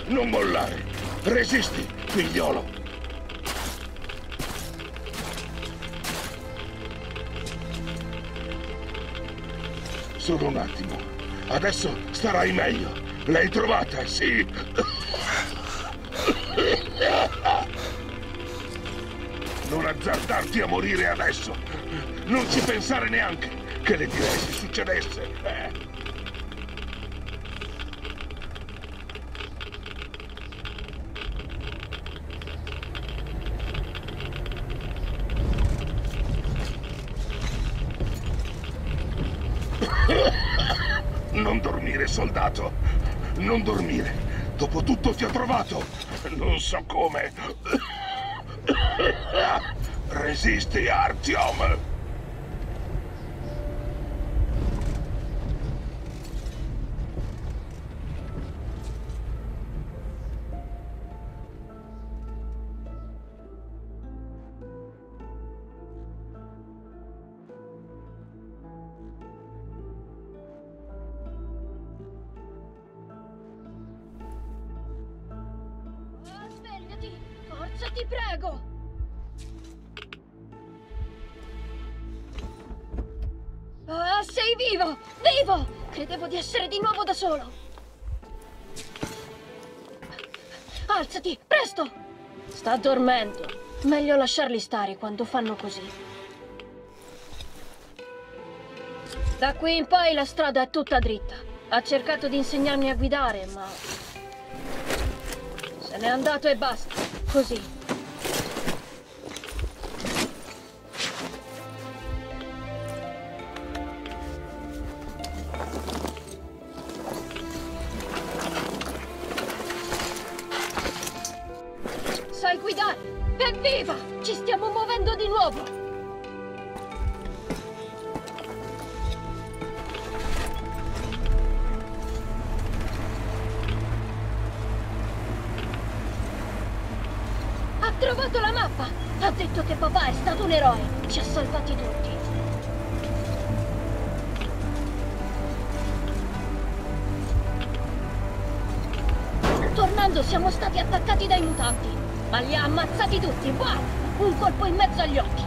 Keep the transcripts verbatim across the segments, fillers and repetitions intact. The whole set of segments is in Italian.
Non mollare! Resisti, figliolo! Solo un attimo. Adesso starai meglio. L'hai trovata, sì? Non azzardarti a morire adesso. Non ci pensare neanche. Che le direi se succedesse, eh? Non dormire, soldato. Non dormire. Dopotutto ti ho trovato. Non so come. Resisti, Artyom. Forza, ti prego! Ah, sei vivo! Vivo! Credevo di essere di nuovo da solo! Alzati, presto! Sta dormendo. Meglio lasciarli stare quando fanno così. Da qui in poi la strada è tutta dritta. Ha cercato di insegnarmi a guidare, ma... se n'è andato e basta. Così. Sai guidare! Evviva! Ci stiamo muovendo di nuovo! Ha trovato la mappa! Ha detto che papà è stato un eroe! Ci ha salvati tutti! Tornando siamo stati attaccati dai mutanti, ma li ha ammazzati tutti! Wow! Un colpo in mezzo agli occhi!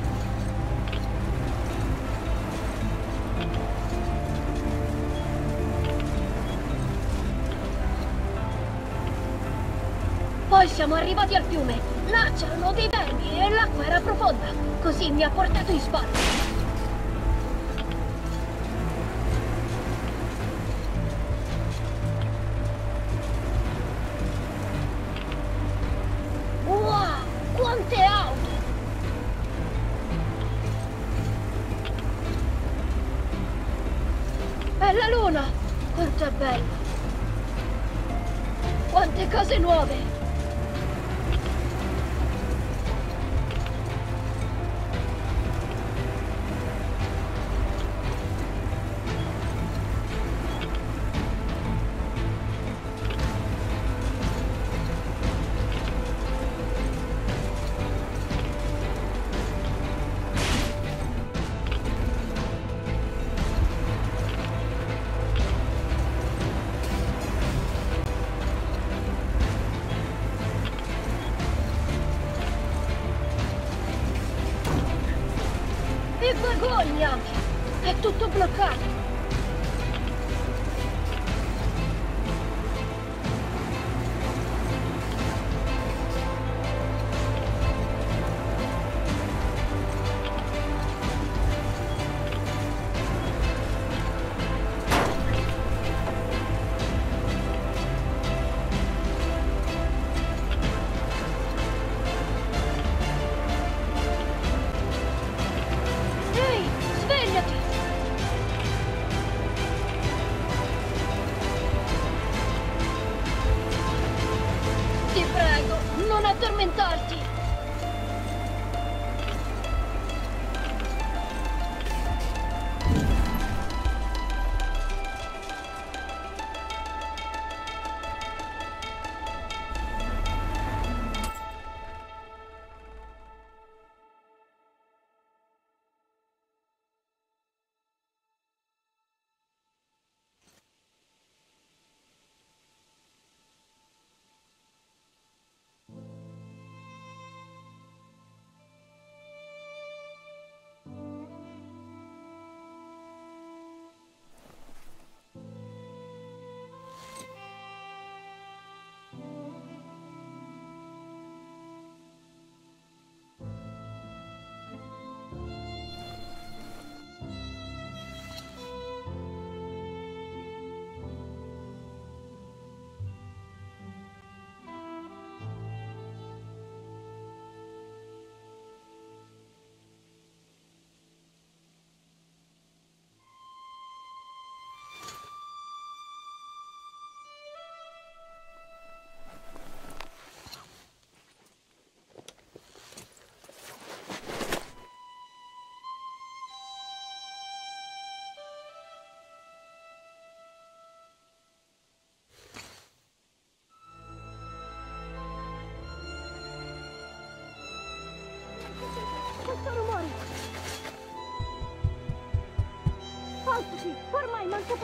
Poi siamo arrivati al fiume. Là c'erano dei vermi e l'acqua era profonda. Così mi ha portato in spalla. Wow! Quante auto! È la luna! Quanto è bella! Quante cose nuove! E vagoni anche! È tutto bloccato! Ehi, svegliati! Ti prego, non addormentarti!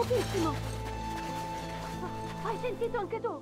pochissimo! Hai sentito anche tu?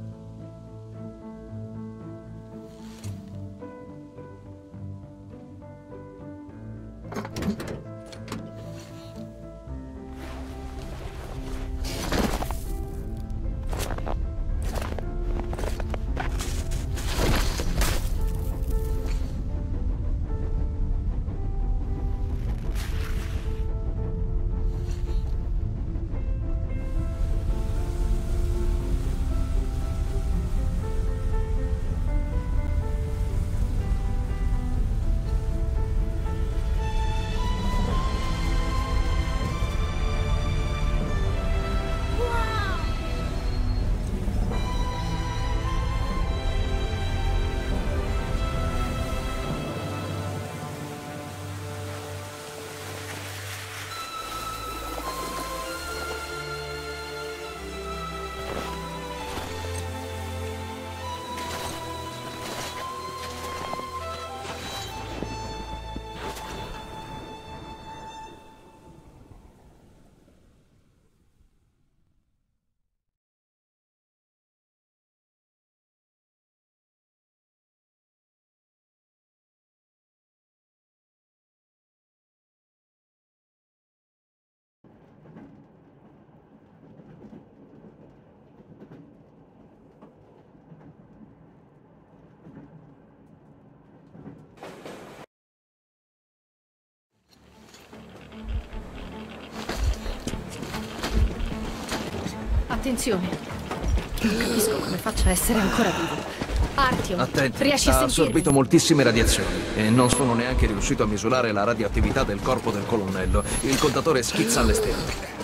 Attenzione. Non capisco come faccia a essere ancora vivo. Artyom, Attenti, riesci a ha sentirmi? assorbito moltissime radiazioni e non sono neanche riuscito a misurare la radioattività del corpo del colonnello. Il contatore schizza all'esterno.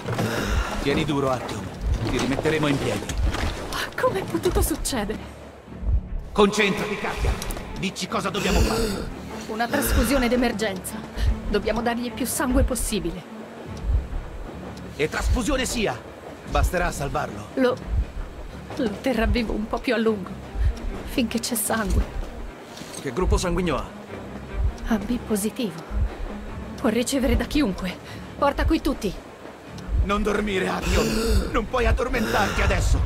Tieni duro, Artyom. Ti rimetteremo in piedi. Come è potuto succedere? Concentrati, Katja. Dici cosa dobbiamo fare. Una trasfusione d'emergenza. Dobbiamo dargli più sangue possibile. E trasfusione sia. Basterà salvarlo. Lo... lo terrà vivo un po' più a lungo. Finché c'è sangue. Che gruppo sanguigno ha? A B positivo. Può ricevere da chiunque. Porta qui tutti. Non dormire, Artyom. Non puoi addormentarti adesso.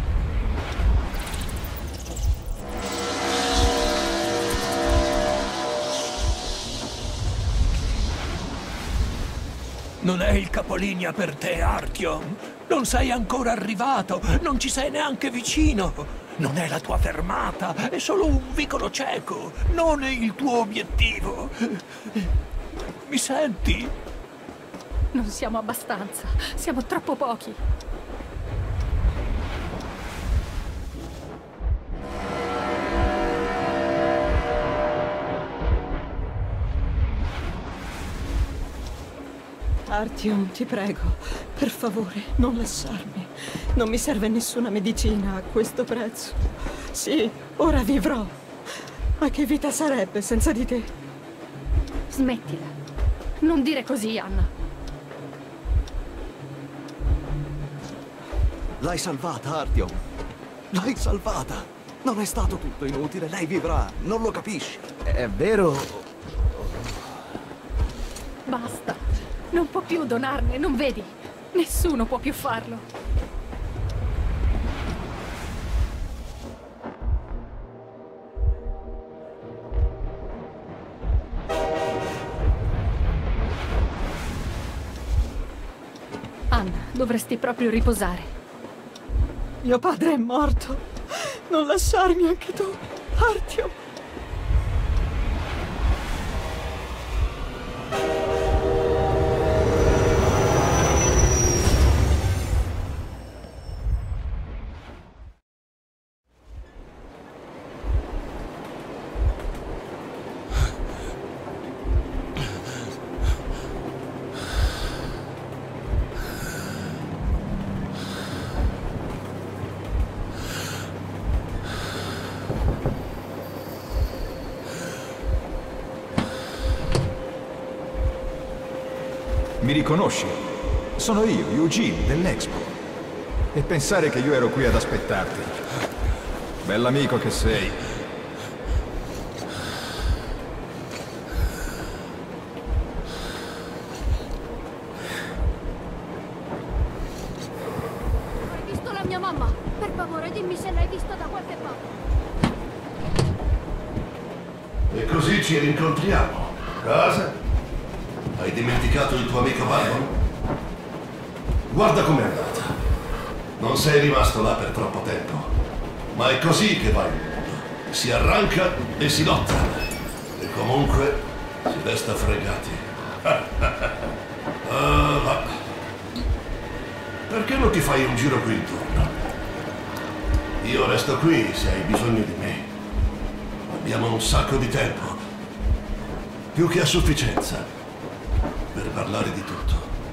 Non è il capolinea per te, Artyom. Non sei ancora arrivato, non ci sei neanche vicino. Non è la tua fermata, è solo un vicolo cieco, non è il tuo obiettivo. Mi senti? Non siamo abbastanza. Siamo troppo pochi. Artyom, ti prego, per favore, non lasciarmi. Non mi serve nessuna medicina a questo prezzo. Sì, ora vivrò. Ma che vita sarebbe senza di te? Smettila. Non dire così, Anna. L'hai salvata, Artyom. L'hai salvata. Non è stato tutto inutile, lei vivrà. Non lo capisci. È vero? Basta. Non può più donarne, non vedi? Nessuno può più farlo. Anna, dovresti proprio riposare. Mio padre è morto. Non lasciarmi anche tu, Artyom. Mi riconosci? Sono io, Eugene, dell'Expo. E pensare che io ero qui ad aspettarti. Bell'amico che sei. così ci rincontriamo. Cosa? Hai dimenticato il tuo amico Barbaro? Guarda com'è andata. Non sei rimasto là per troppo tempo. Ma è così che va il mondo. Si arranca e si lotta. E comunque si resta fregati. uh, va. Perché non ti fai un giro qui intorno? Io resto qui se hai bisogno di me. Abbiamo un sacco di tempo. Più che a sufficienza. Per parlare di tutto.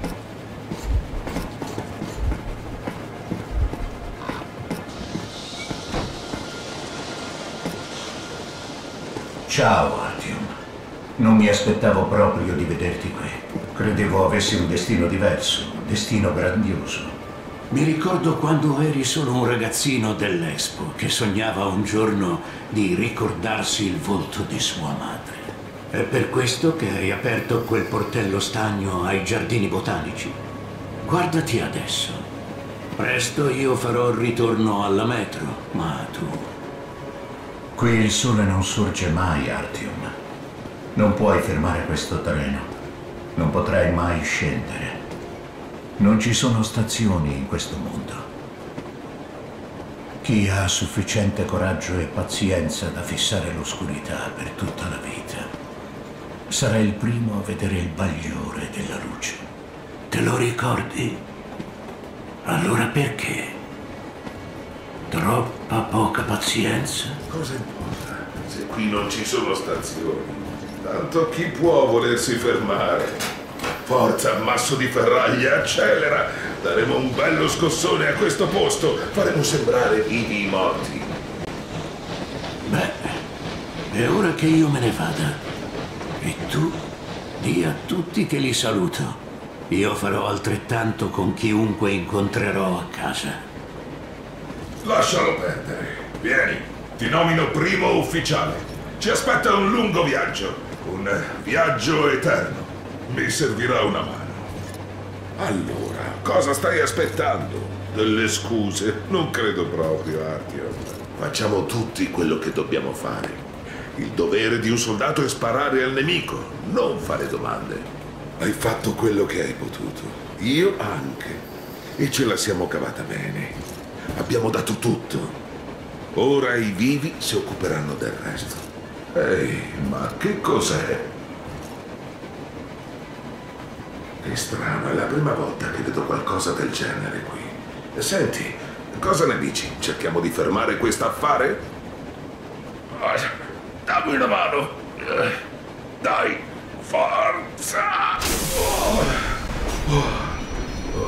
Ciao, Artyom. Non mi aspettavo proprio di vederti qui. Credevo avessi un destino diverso, un destino grandioso. Mi ricordo quando eri solo un ragazzino dell'Expo che sognava un giorno di ricordarsi il volto di sua madre. È per questo che hai aperto quel portello stagno ai giardini botanici. Guardati adesso. Presto io farò il ritorno alla metro, ma tu... Qui il sole non sorge mai, Artyom. Non puoi fermare questo treno. Non potrai mai scendere. Non ci sono stazioni in questo mondo. Chi ha sufficiente coraggio e pazienza da fissare l'oscurità per tutta la vita sarà il primo a vedere il bagliore della luce. Te lo ricordi? Allora perché? Troppa poca pazienza? Cosa importa se qui non ci sono stazioni? Tanto chi può volersi fermare? Forza, ammasso di ferraglia, accelera! Daremo un bello scossone a questo posto! Faremo sembrare vivi i morti! Beh, è ora che io me ne vada. E tu di a tutti che li saluto. Io farò altrettanto con chiunque incontrerò a casa. Lascialo perdere. Vieni, ti nomino primo ufficiale. Ci aspetta un lungo viaggio. Un viaggio eterno. Mi servirà una mano. Allora, cosa stai aspettando? Delle scuse? Non credo proprio, Artyom. Facciamo tutti quello che dobbiamo fare. Il dovere di un soldato è sparare al nemico, non fare domande. Hai fatto quello che hai potuto. Io anche. E ce la siamo cavata bene. Abbiamo dato tutto. Ora i vivi si occuperanno del resto. Ehi, ma che cos'è? È strano, è la prima volta che vedo qualcosa del genere qui. Senti, cosa ne dici? Cerchiamo di fermare questo affare? Oh, dammi una mano. Eh, dai, forza! Oh, oh, oh.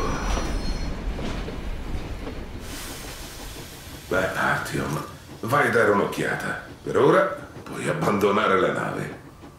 Beh, Artyom, vai a dare un'occhiata. Per ora puoi abbandonare la nave.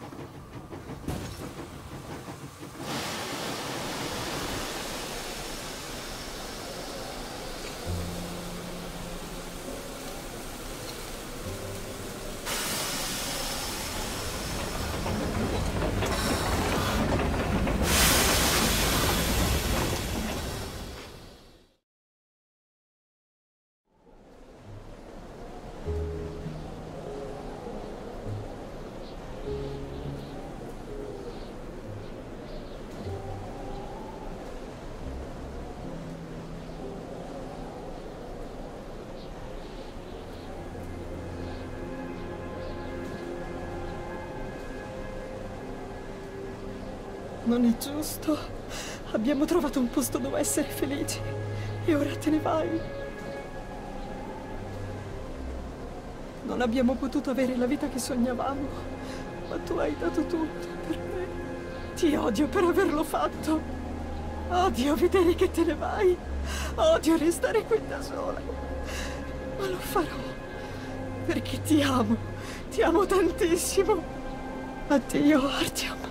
Non è giusto. Abbiamo trovato un posto dove essere felici. E ora te ne vai. Non abbiamo potuto avere la vita che sognavamo. Ma tu hai dato tutto per me. Ti odio per averlo fatto. Odio vedere che te ne vai. Odio restare qui da sola. Ma lo farò. Perché ti amo. Ti amo tantissimo. Addio, Artyom.